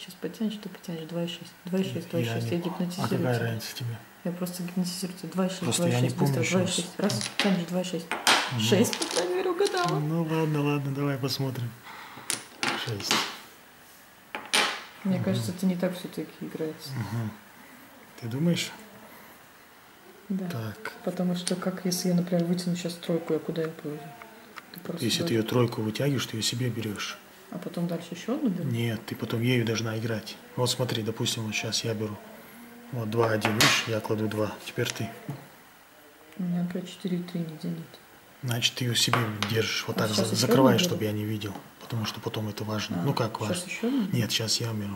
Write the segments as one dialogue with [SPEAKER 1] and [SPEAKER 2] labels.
[SPEAKER 1] Сейчас потянешь, ты потянешь 2,6. 2,6, 2,6. Я гипнотизирую.
[SPEAKER 2] А какая
[SPEAKER 1] тебя.
[SPEAKER 2] разница тебе?
[SPEAKER 1] Я просто гипнотизирую тебя. 2,6,
[SPEAKER 2] Просто
[SPEAKER 1] 2,6.
[SPEAKER 2] я не помню
[SPEAKER 1] Быстро,
[SPEAKER 2] сейчас.
[SPEAKER 1] 2,6. Раз, тянешь 2,6. 6, по крайней мере, угадала.
[SPEAKER 2] Ну ладно, давай посмотрим. 6.
[SPEAKER 1] Мне кажется, это не так все-таки играется.
[SPEAKER 2] Ты думаешь?
[SPEAKER 1] Да.
[SPEAKER 2] Так.
[SPEAKER 1] Потому что как если я, например, вытяну сейчас тройку, я куда я положу?
[SPEAKER 2] Если ты ее тройку вытягиваешь, ты ее себе берешь.
[SPEAKER 1] А потом дальше еще одну беру?
[SPEAKER 2] Нет, ты потом ею должна играть. Вот смотри, допустим, вот сейчас я беру. Вот 2-1, видишь, я кладу 2. Теперь ты.
[SPEAKER 1] У меня, например, 4,3 нигде нет.
[SPEAKER 2] Значит, ты ее себе держишь. Вот так закрываешь, чтобы я не видел. Потому что потом это важно. Ну как важно?
[SPEAKER 1] Сейчас еще одну?
[SPEAKER 2] Нет, сейчас я беру.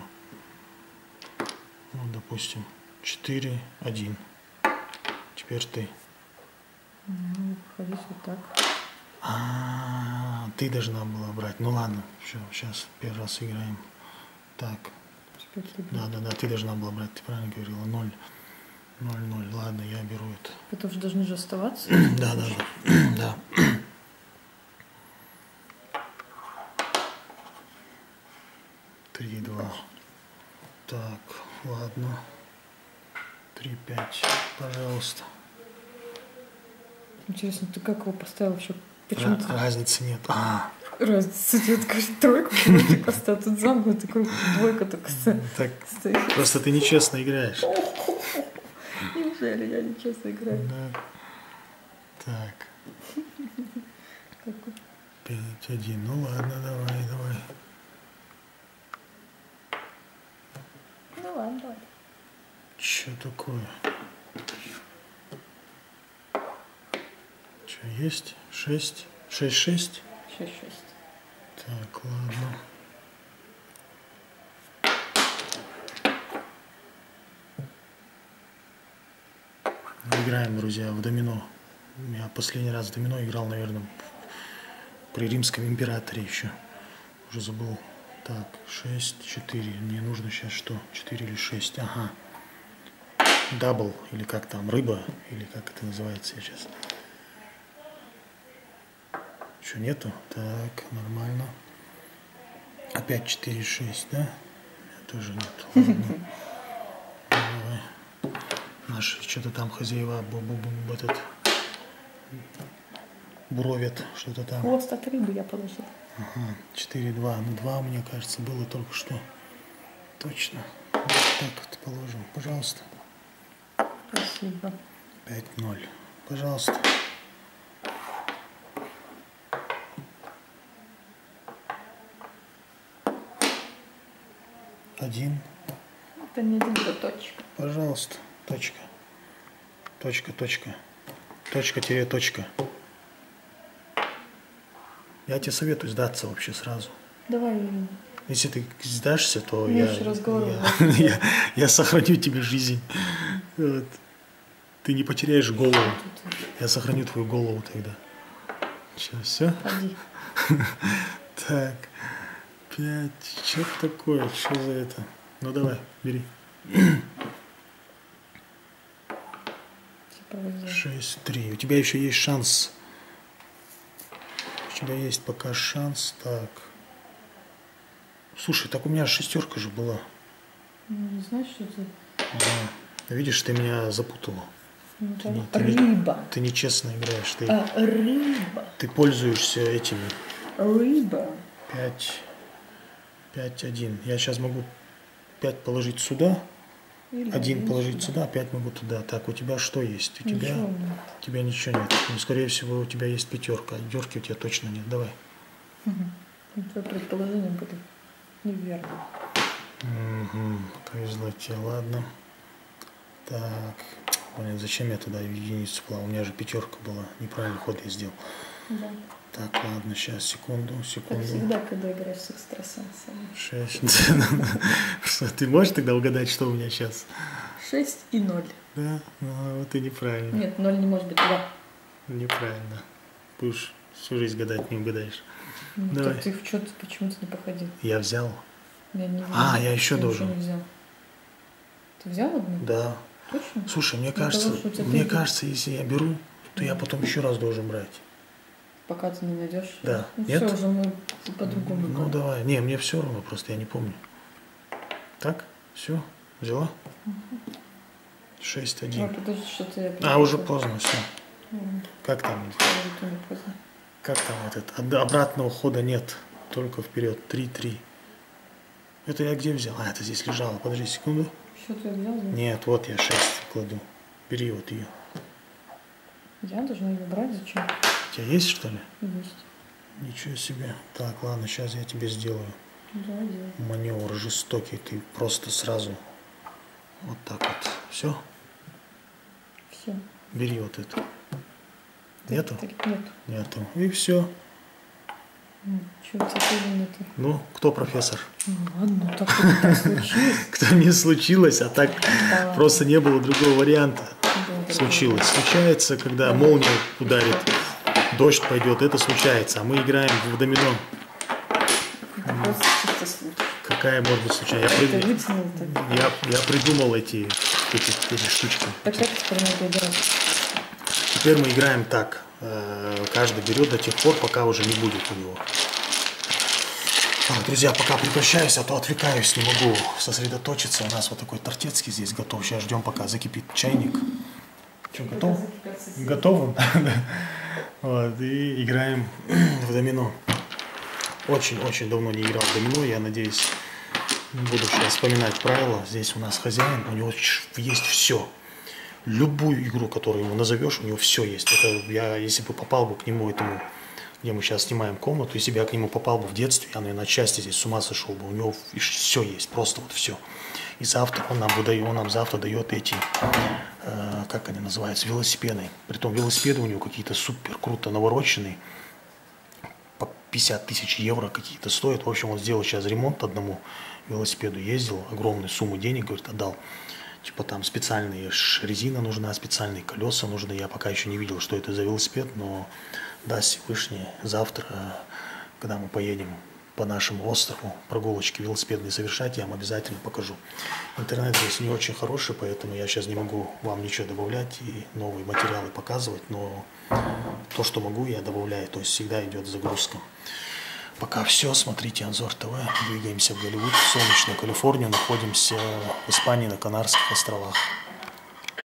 [SPEAKER 2] Вот, допустим, 4-1. Теперь ты.
[SPEAKER 1] Ну, ходить вот так.
[SPEAKER 2] Ты должна была брать. Ну ладно, все, сейчас первый раз играем. Так. Да, ты должна была брать, ты правильно говорила. 0. 0-0. Ладно, я беру это.
[SPEAKER 1] Это уже должны же оставаться?
[SPEAKER 2] Да. 3-2. Так, ладно. 3-5. Пожалуйста.
[SPEAKER 1] Интересно, ты как его поставил вообще? Почему-то
[SPEAKER 2] Разницы нет.
[SPEAKER 1] разница нет, кажется, тройку ты поставил, тут замкнутый круг, двойка только
[SPEAKER 2] Так,
[SPEAKER 1] стоит.
[SPEAKER 2] просто ты нечестно играешь.
[SPEAKER 1] Неужели я нечестно играю?
[SPEAKER 2] Да. Так. 5-1. Ну ладно, давай.
[SPEAKER 1] Ну ладно, давай.
[SPEAKER 2] Че такое? Че есть? 6? 6-6?
[SPEAKER 1] 6-6.
[SPEAKER 2] Так, ладно. Играем, друзья, в домино. Я последний раз в домино играл, наверное, при римском императоре еще. Уже забыл. Так, 6-4. Мне нужно сейчас что? 4 или 6? Ага. Дабл, или как там, рыба, или как это называется сейчас. Еще нету? Так, нормально. Опять 4-6, да? Тоже нет. Ладно. Давай. Наши что-то там хозяева этот буровят, что-то там.
[SPEAKER 1] Хвост от рыбы я положила.
[SPEAKER 2] Ага, 4-2. Ну, 2, мне кажется, было только что. Точно. Вот так вот положим. Пожалуйста.
[SPEAKER 1] Спасибо.
[SPEAKER 2] 5-0. Пожалуйста. Один.
[SPEAKER 1] Это не один, это точка.
[SPEAKER 2] Пожалуйста. Точка. Точка-точка. Я тебе советую сдаться вообще сразу.
[SPEAKER 1] Давай.
[SPEAKER 2] Если ты сдашься, то я сохраню тебе жизнь. Вот. Ты не потеряешь голову. Я сохраню твою голову тогда. Все?
[SPEAKER 1] Ходи.
[SPEAKER 2] Так. 5. Что такое? Что за это? Ну давай, бери. 6-3. У тебя еще есть шанс. У тебя есть пока шанс. Так. Слушай, так у меня шестерка же была.
[SPEAKER 1] Не знаешь, что это?
[SPEAKER 2] Да. Видишь, ты меня запутала.
[SPEAKER 1] Рыба.
[SPEAKER 2] Ты нечестно играешь.
[SPEAKER 1] Рыба.
[SPEAKER 2] Ты пользуешься этими.
[SPEAKER 1] Рыба.
[SPEAKER 2] 5-1. Я сейчас могу 5 положить сюда. 1 положить сюда, 5 могу туда. Так, у тебя что есть? У тебя ничего нет. Ну, скорее всего, у тебя есть пятерка. Дёрки у тебя точно нет. Давай.
[SPEAKER 1] Твое предположение будет неверно.
[SPEAKER 2] Повезло тебе, ладно. Так. Блин, зачем я туда единицу клал? У меня же пятерка была. Неправильный ход я сделал. Да. Так, ладно, сейчас, секунду.
[SPEAKER 1] Как всегда, когда играешь с экстрасенсами.
[SPEAKER 2] 6. Ты можешь тогда угадать, что у меня сейчас?
[SPEAKER 1] 6 и 0.
[SPEAKER 2] Да? Ну, вот и неправильно.
[SPEAKER 1] Нет, 0 не может быть 2.
[SPEAKER 2] Неправильно. Будешь всю жизнь гадать, не угадаешь.
[SPEAKER 1] Ну,
[SPEAKER 2] давай.
[SPEAKER 1] Так ты в что-то почему-то не походил.
[SPEAKER 2] Я взял.
[SPEAKER 1] Я не взял.
[SPEAKER 2] Я еще должен.
[SPEAKER 1] Не взял. Ты взял одну?
[SPEAKER 2] Да.
[SPEAKER 1] Точно?
[SPEAKER 2] Слушай, мне кажется, если я беру, то я потом еще раз должен брать.
[SPEAKER 1] Пока ты не найдешь?
[SPEAKER 2] Да.
[SPEAKER 1] Ну,
[SPEAKER 2] нет?
[SPEAKER 1] Все, уже мы по-другому.
[SPEAKER 2] Ну давай. Не, мне все равно, просто я не помню. Так? Все? Взяла? 6-1.
[SPEAKER 1] Подожди, что-то я...
[SPEAKER 2] А, уже поздно, все. Как там?
[SPEAKER 1] Уже не поздно.
[SPEAKER 2] Как там обратного хода нет. Только вперед. 3-3. Это я где взял? А, это здесь лежало. Подожди секунду.
[SPEAKER 1] Что ты взял? Да?
[SPEAKER 2] Нет, вот я 6 кладу. Бери вот ее.
[SPEAKER 1] Я должна ее брать? Зачем?
[SPEAKER 2] У тебя есть, что ли?
[SPEAKER 1] Есть.
[SPEAKER 2] Ничего себе. Так, ладно, сейчас я тебе сделаю.
[SPEAKER 1] Да, делай.
[SPEAKER 2] Маневр жестокий. Ты просто сразу вот так вот. Все?
[SPEAKER 1] Все.
[SPEAKER 2] Бери вот это. Нету?
[SPEAKER 1] Нет.
[SPEAKER 2] Нету. И все.
[SPEAKER 1] Чего у тебя тоже нету?
[SPEAKER 2] Ну, кто профессор?
[SPEAKER 1] Ну ладно, так что так случилось.
[SPEAKER 2] Кто не случилось, а так
[SPEAKER 1] Да.
[SPEAKER 2] просто не было другого варианта.
[SPEAKER 1] Да,
[SPEAKER 2] Случилось. Случается, когда молния ударит, дождь пойдет, это случается. А мы играем в домино.
[SPEAKER 1] Просто чисто случай.
[SPEAKER 2] Какая может быть случайно?
[SPEAKER 1] Ты вытянул так.
[SPEAKER 2] Я придумал эти штучки.
[SPEAKER 1] Так как теперь надо играть?
[SPEAKER 2] Теперь мы играем так. Каждый берет до тех пор, пока уже не будет у него. Так, друзья, пока прекращаюсь, а то отвлекаюсь, не могу сосредоточиться. У нас вот такой тортецкий здесь готов. Сейчас ждем, пока закипит чайник. Что, готов? Готов? Вот, и играем в домино. Очень-очень давно не играл в домино. Я надеюсь, буду сейчас вспоминать правила. Здесь у нас хозяин, у него есть все. Любую игру, которую ему назовешь, у него все есть. Это я, если бы попал бы к нему, этому, где мы сейчас снимаем комнату, если бы я к нему попал бы в детстве, я, наверное, отчасти здесь с ума сошел бы. У него все есть, просто вот все. И завтра он нам завтра дает эти, как они называются, велосипеды. Притом велосипеды у него какие-то супер круто навороченные. По 50 тысяч евро какие-то стоят. В общем, он сделал сейчас ремонт одному велосипеду, ездил, огромную сумму денег, говорит, отдал. Типа там специальные резина нужна, специальные колеса нужны. Я пока еще не видел, что это за велосипед, но даст Всевышний завтра, когда мы поедем по нашему острову прогулочки велосипедные совершать, я вам обязательно покажу. Интернет здесь не очень хороший, поэтому я сейчас не могу вам ничего добавлять и новые материалы показывать, но то, что могу, я добавляю, то есть всегда идет загрузка. Пока все, смотрите Анзор ТВ, двигаемся в Голливуд, в солнечную Калифорнию, находимся в Испании на Канарских островах.